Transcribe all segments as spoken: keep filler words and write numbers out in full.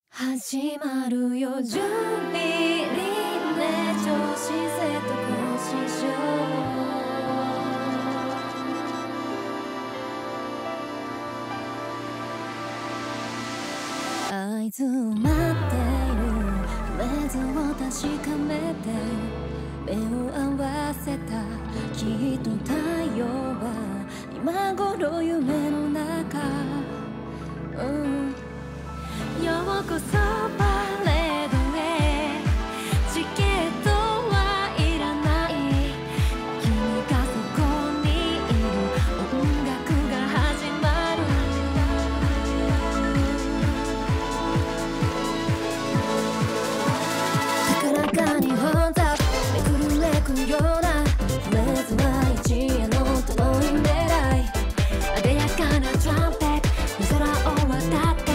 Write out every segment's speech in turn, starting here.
始まるよ準備リレー調子セット更新しよう合図を待っているフレーズを確かめて目を合わせたきっと太陽は今頃夢の中、うんようこそパレードへチケットはいらない君がそこにいる音楽が始まる高らかにホンザめくるめくようなフレーズは一への遠い未来あでやかなトランペット空を渡って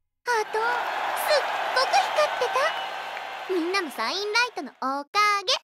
みんなのサインライトのおかげ。